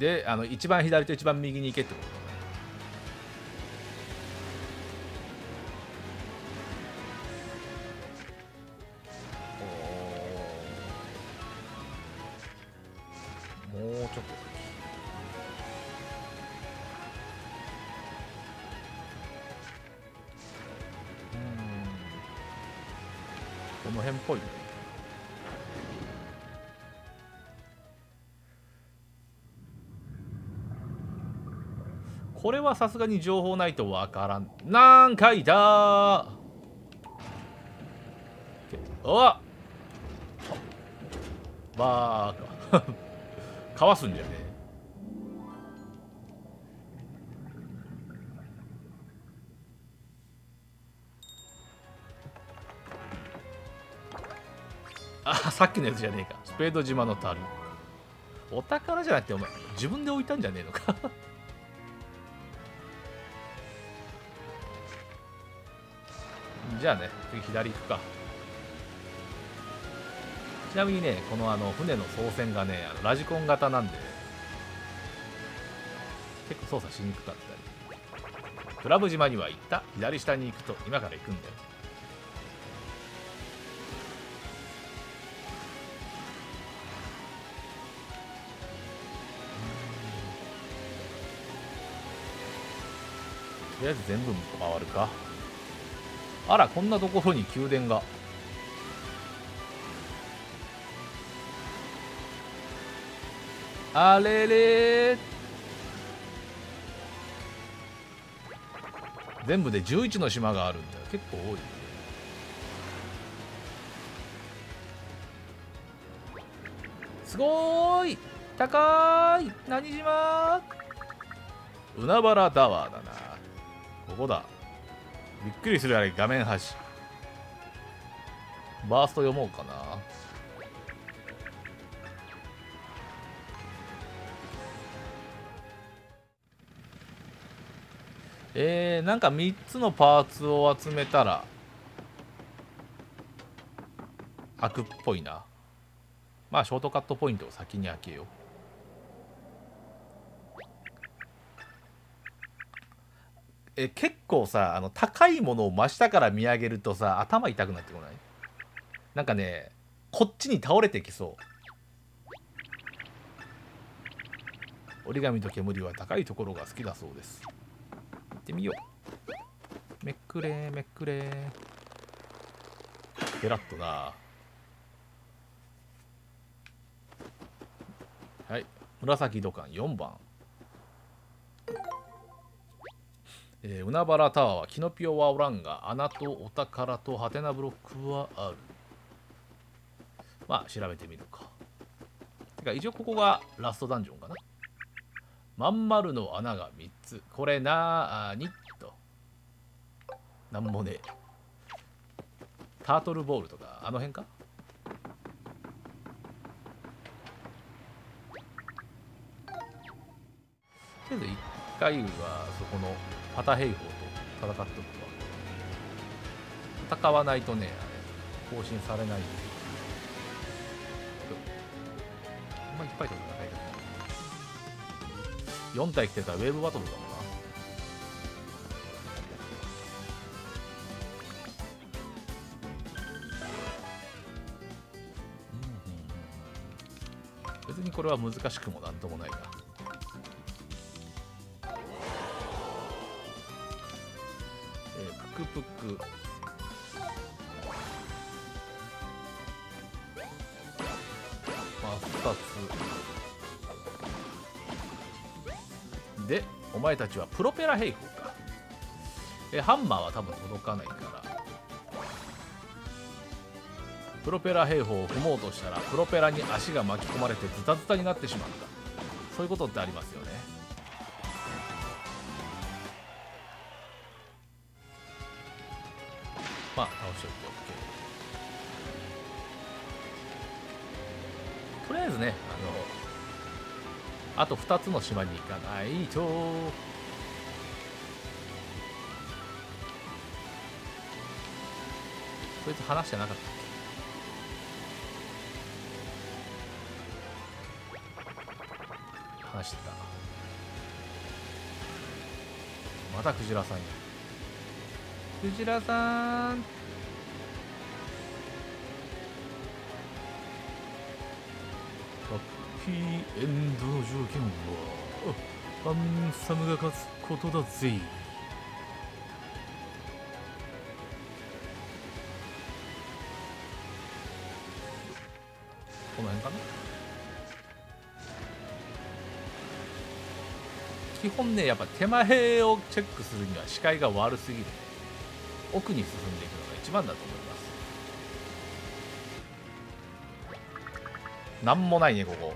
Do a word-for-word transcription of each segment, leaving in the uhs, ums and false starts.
で、あの一番左と一番右に行けってことだね。おー、もうちょっと先。うーん、この辺っぽいね。これはさすがに情報ないとわからん。なんかいたー。おわっ、バーカかわすんじゃねえ。あ、さっきのやつじゃねえか。スペード島の樽。お宝じゃなくてお前自分で置いたんじゃねえのかじゃあね、次左行くか。ちなみにね、このあの船の操船がね、あのラジコン型なんで結構操作しにくかったり。クラブ島には行った。左下に行くと今から行くんだよ。とりあえず全部回るか。あら、こんなところに宮殿が。あれれー、全部でじゅういちの島があるんだよ。結構多い。すごーい、高い。何島？海原タワーだな。ここだ。びっくりするあれ、画面端。バースト読もうかな。えー、なんかみっつのパーツを集めたら開くっぽいな。まあショートカットポイントを先に開けよう。え、結構さ、あの高いものを真下から見上げるとさ、頭痛くなってこない？なんかね、こっちに倒れてきそう。折り紙と煙は高いところが好きだそうです。行ってみよう。めっくれめっくれ。ペラッとな。はい、紫土管よんばん。えー、海原タワーはキノピオはおらんが、穴とお宝とハテナブロックはある。まあ調べてみるか。てか一応ここがラストダンジョンかな。まん丸の穴がみっつ。これなーにと。なんもねえ。タートルボールとかあの辺か。とりあえずいっかいはそこのパタ兵法と戦っとくわ。戦わないとね、あれ更新されないんで。あんまいっぱいと戦いたくない。よん体来てたらウェーブバトルだもんな。別にこれは難しくもなんともないな。えー、プクプク。まあふたつで、お前たちはプロペラ兵法か。えー、ハンマーは多分届かないから、プロペラ兵法を踏もうとしたらプロペラに足が巻き込まれてズタズタになってしまった。そういうことってありますよね。まあ倒しておいて OK。 とりあえずね、あのあとふたつの島に行かないと。そいつ話してなかったっけ。 話してた。またクジラさんや。クジラさん。ハッピーエンドの条件はハンサムが勝つことだぜ。この辺かな。基本ね、やっぱ手前をチェックするには視界が悪すぎる。奥に進んでいくのが一番だと思います。なんもないね、ここ。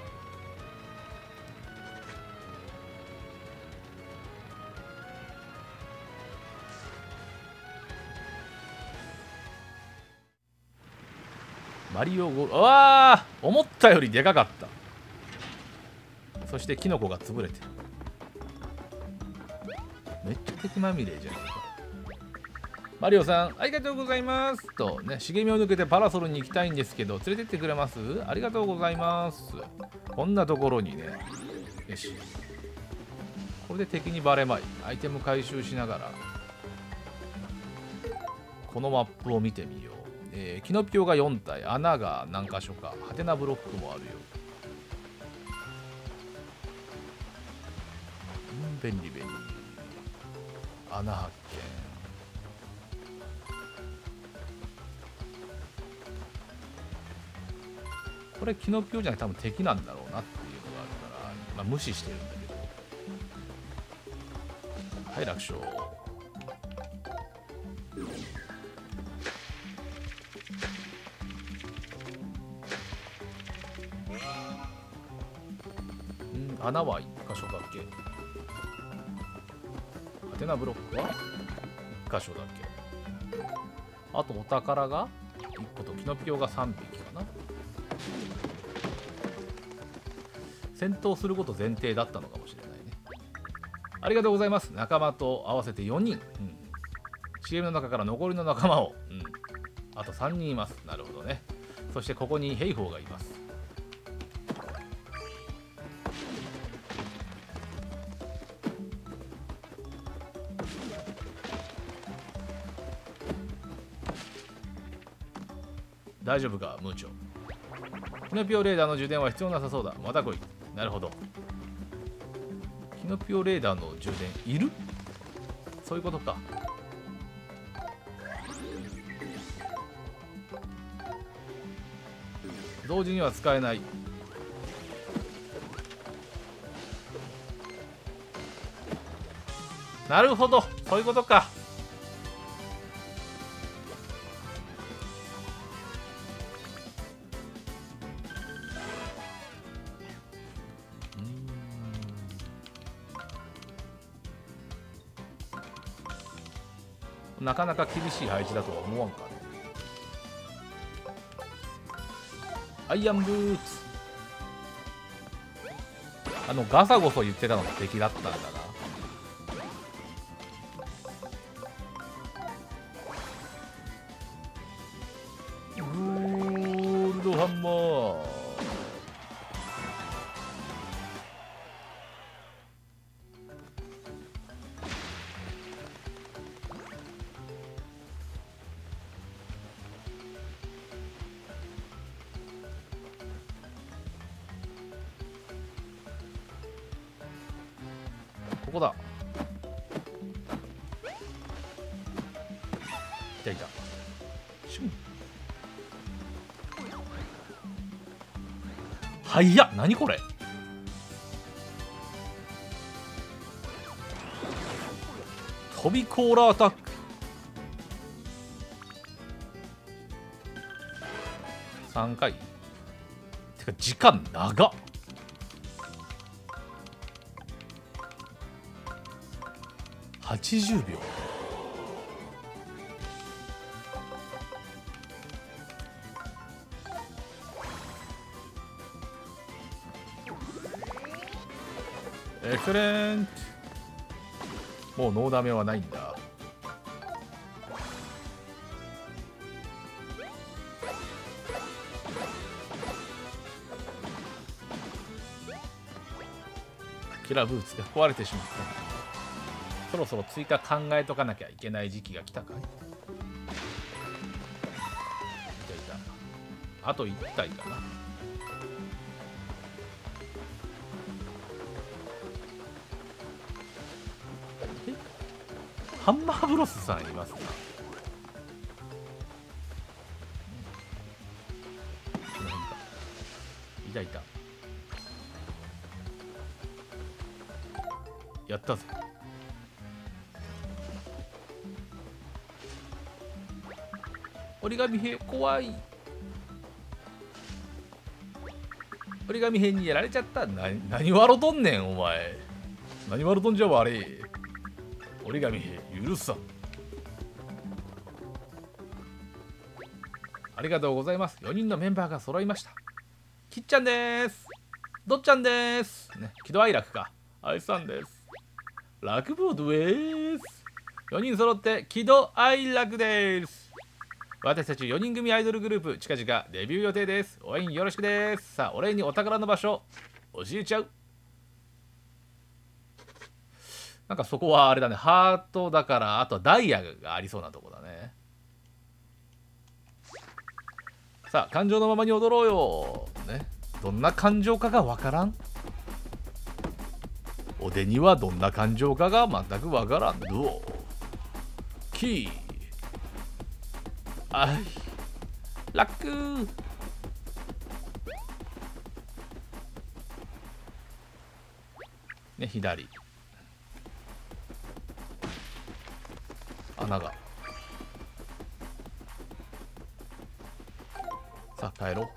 マリオゴール、うわー、思ったよりでかかった。そしてキノコが潰れてる。めっちゃ敵まみれじゃないか。マリオさん、ありがとうございます。とね、茂みを抜けてパラソルに行きたいんですけど、連れてってくれます？ありがとうございます。こんなところにね。よし。これで敵にバレまい。アイテム回収しながら、このマップを見てみよう。えー、キノピオがよん体、穴が何箇所か、ハテナブロックもあるよ。うん、便利便利。穴発見。これキノピオじゃなくて多分敵なんだろうなっていうのがあるから、まあ、無視してるんだけど。はい、楽勝。うん、穴はいっ箇所だけ。ハテナブロックはいっ箇所だけ。あとお宝がいっことキノピオがさんびきかな。戦闘すること前提だったのかもしれないね。ありがとうございます。仲間と合わせてよにん。うん、シーエム の中から残りの仲間を、うん、あとさんにんいます。なるほどね。そしてここにヘイホーがいます。大丈夫か、ムーチョ。キノピオレーダーの充電は必要なさそうだ。また来い。なるほど。キノピオレーダーの充電いる？そういうことか。同時には使えない。なるほど、そういうことか。なかなか厳しい配置だとは思わんかね。アイアンブーツ。あのガサゴソ言ってたのが敵だったんだな。ゴールドハンマー。ここだ。いたいた。シュン。はいや、何これ。飛びコーラーアタック。さんかい。てか時間長っ。はちじゅうびょう。エクセレント。もうノーダメはないんだ。 キラーブーツが壊れてしまった。そろそろ追加考えとかなきゃいけない時期が来たかい。いたいた。あといち体かな。えハンマーブロスさんいますか。いたいた。やったぜ。折り紙兵怖い。折り紙兵にやられちゃった。な何笑とんねんお前。何笑とんじゃ悪い。折り紙兵許さん。ありがとうございます。よにんのメンバーが揃いました。きっちゃんです。どっちゃんです。ね、喜怒哀楽か。あいさんです。楽ボードです。よにん揃って喜怒哀楽です。私たちよにん組アイドルグループ近々デビュー予定です。応援よろしくです。さあお礼にお宝の場所教えちゃう。なんかそこはあれだね、ハートだから、あとはダイヤがありそうなとこだね。さあ感情のままに踊ろうよね。どんな感情かがわからん。おでにはどんな感情かが全くわからん。どうキーあいラックね、左穴が。さあ帰ろう。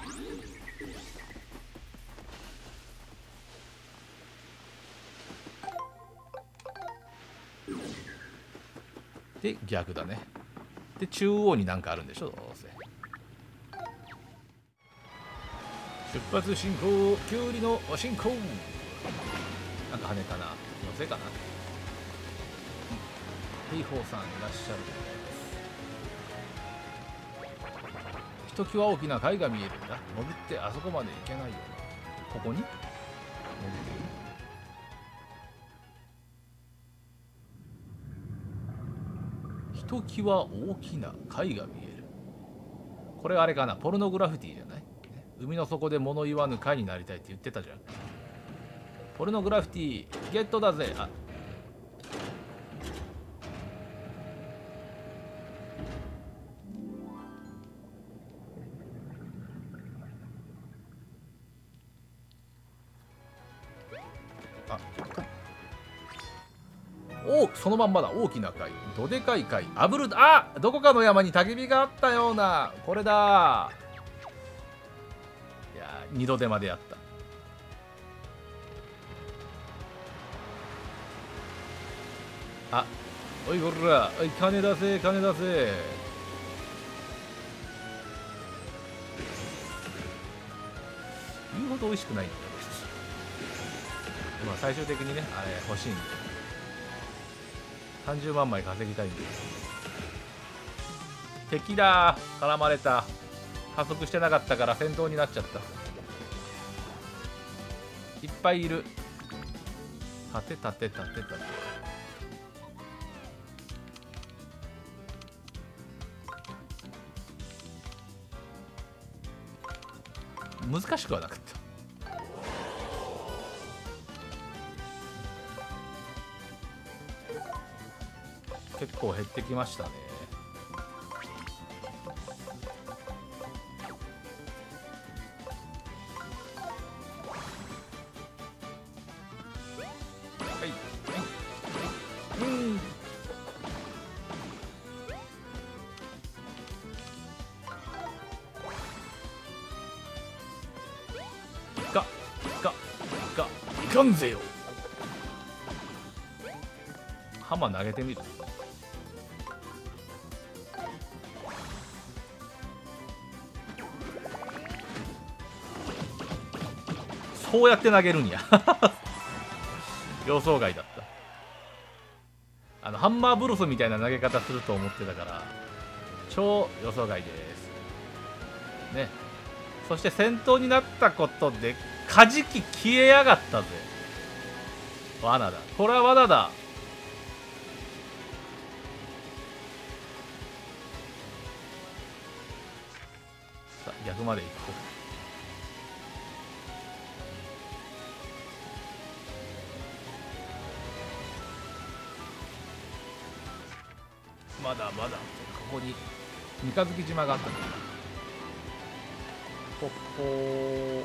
で逆だね。で中央になんかあるんでしょどうせ。出発進行。キュウリのお進行。なんか羽かな、のせかな。ヘイホーさんいらっしゃる。ひときわ大きな貝が見えるんだ。潜ってあそこまで行けないよ。ここに潜ってる。ひときわ大きな貝が見える。これあれかな、ポルノグラフィティじゃない。海の底で物言わぬ貝になりたいって言ってたじゃん。ポルノグラフィティゲットだぜ。あおそのまんまだ。大きな貝、どでかい貝、あぶる。あどこかの山に焚き火があったような。これだ。いや二度手までやった。あおいこら、おい金出せ金出せ。言うほど美味しくないんだよ。まあ最終的にねあれ欲しいんでさんじゅうまん枚稼ぎたいんで。敵だ絡まれた。加速してなかったから戦闘になっちゃった。いっぱいいる。立て立て立て立て。難しくはなかった。結構減ってきましたね。はい、うん。いかいかいかいかんぜよ。ハマ投げてみる。こうやって投げるんや予想外だった。あのハンマーブロスみたいな投げ方すると思ってたから超予想外ですね。そして戦闘になったことでカジキ消えやがったぜ。 罠だ。これは罠だ。さあ逆まで行こう。まだまだここに三日月島があったんだ。ここ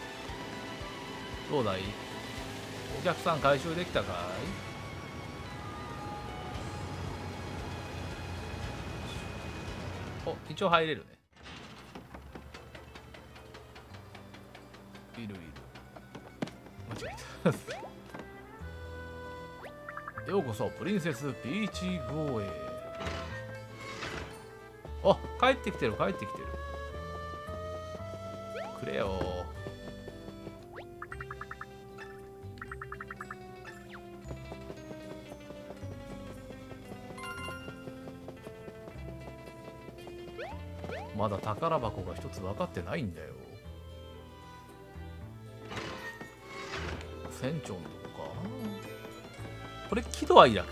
どうだい？お客さん回収できたかい？お、一応入れるね。いるいる。間違えた。ようこそプリンセスピーチ号へ。あ、帰ってきてる帰ってきてる。くれよ。まだ宝箱が一つ分かってないんだよ。船長のとこか。これ喜怒哀楽。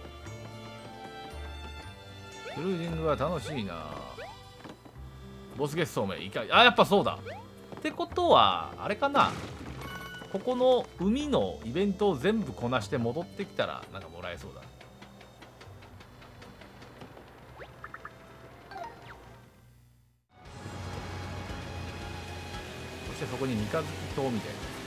クルージングは楽しいな。ボスゲスト名いか、あ、やっぱそうだ。ってことはあれかな、ここの海のイベントを全部こなして戻ってきたらなんかもらえそうだ。そしてそこに三日月島みたいな。